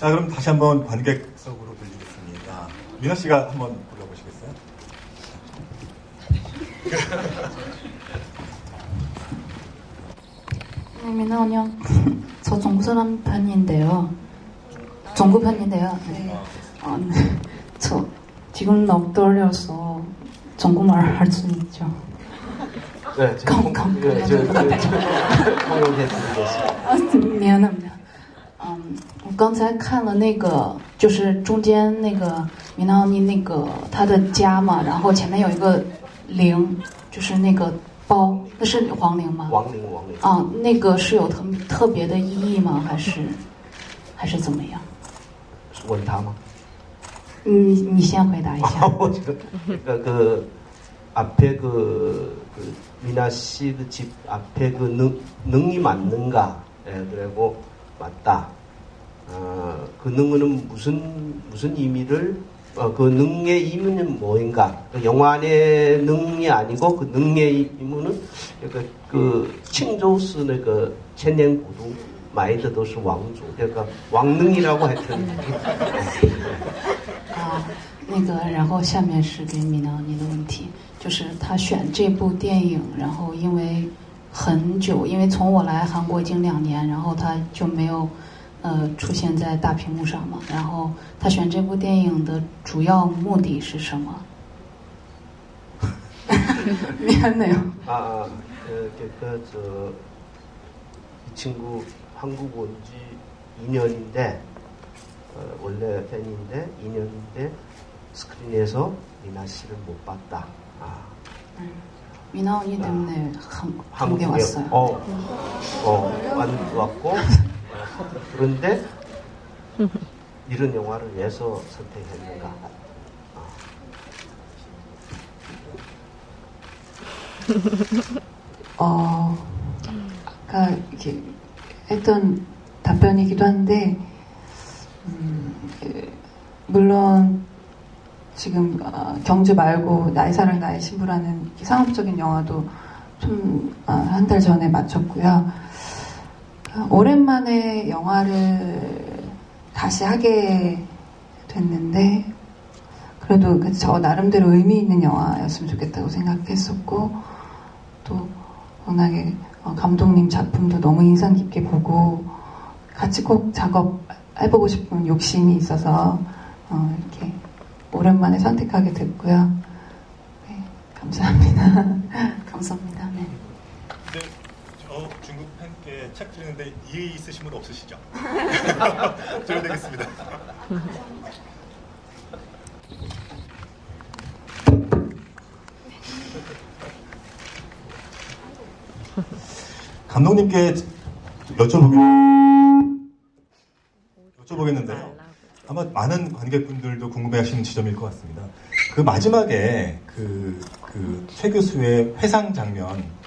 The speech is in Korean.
자, 그럼 다시 한번 관객석으로 들리겠습니다. 민호 씨가 한번 불러보시겠어요? 민호 형, 저 중국 사람 편인데요. 중국 편인데요. 네. 저 지금 너무 떨려서 중국말 할 수 있죠? 네, 미안합니다. 我刚才看了那个，就是中间那个米娜妮那个他的家嘛，然后前面有一个铃，就是那个包，那是黄铃吗？ 亡灵。 啊，那个是有特别的意义吗？还是怎么样？ 是问他吗？ 你先回答一下。 그 앞에 미나 씨 그 집 앞에 그 능이 맞는가? 예, 그리고 맞다. 그 능은 무슨 의미를 그 능의 의미는 뭐인가? 그 영화의 능이 아니고 그 능의 의미는 그 칭조스의 그 천년구두 마이드도是 왕조. 그러니까 왕능이라고 했던. 那个，然后下面是给米娜妮的问题，就是他选这部电影，然后因为很久，因为从我来韩国已经2年，然后他就没有出现在大屏幕上嘛，然后他选这部电影的主要目的是什么？미안해요. 이 친구 한국 온 지 2년인데 원래 팬인데 2년인데 스크린에서 미나 씨를 못 봤다. 미나 언니 때문에 한국에 왔어요. 왔고 그런데 이런 영화를 왜서 선택했는가? 아까 이렇게 했던 답변이기도 한데, 물론 지금 경주 말고 나의 사랑 나의 신부라는 상업적인 영화도 좀 한 달 전에 마쳤고요. 오랜만에 영화를 다시 하게 됐는데 그래도 저 나름대로 의미 있는 영화였으면 좋겠다고 생각했었고, 또 워낙에 감독님 작품도 너무 인상 깊게 보고 같이 꼭 작업해보고 싶은 욕심이 있어서 이렇게 오랜만에 선택하게 됐고요. 네, 감사합니다. 감사합니다. 네. 네, 저 중국 팬께 책 드리는데 이의 있으신 분 없으시죠? 드려야 되겠습니다. 감독님께 여쭤보겠는데요. 아마 많은 관객분들도 궁금해하시는 지점일 것 같습니다. 그 마지막에 그 최 교수의 회상 장면